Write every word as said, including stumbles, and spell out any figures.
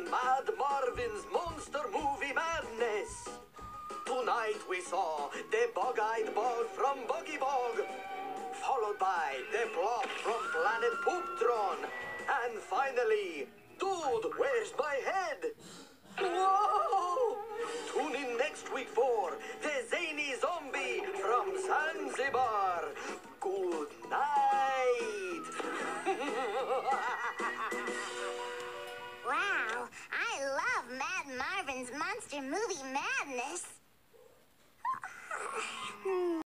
on Mad Marvin's Monster Movie Madness. Tonight we saw the Bug-Eyed Bog from Buggy Bog, followed by the Plop from Planet Pooptron, and finally, Dude, Where's My Head? Whoa! Tune in next week for the Zany Zombie from Zanzibar. Good night. Wow, I love Mad Marvin's Monster Movie Madness.